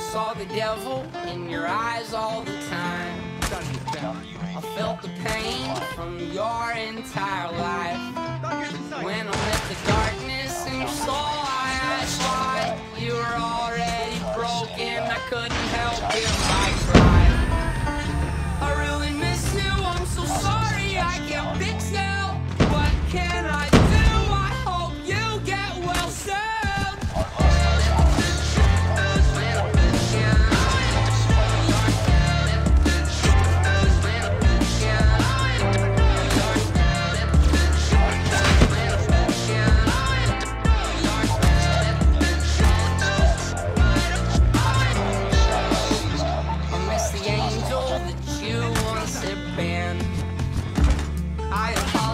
saw the devil in your eyes all the time. I felt the pain from your entire life. When I met the darkness in your soul, I thought you were already broken. I couldn't help if I tried. I really miss you, I'm so sorry I can't fix now. What can I do? I hope you get well soon. I apologize.